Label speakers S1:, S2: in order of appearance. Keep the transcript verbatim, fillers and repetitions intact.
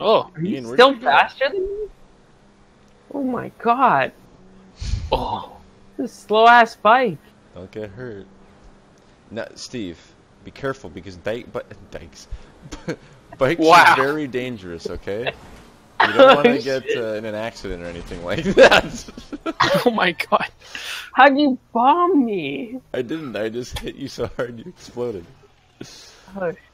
S1: Oh,
S2: Are you
S3: Ian, where
S2: still
S3: did you go?
S2: faster than me? Oh my god.
S1: oh.
S2: This slow ass bike.
S3: Don't get hurt. No, Steve, be careful because dike, but dikes, bikes
S1: Wow.
S3: are very dangerous. Okay, you don't want to get uh, in an accident or anything like that.
S1: Oh my god.
S2: How'd you bomb me?
S3: I didn't. I just hit you so hard you exploded.
S2: Oh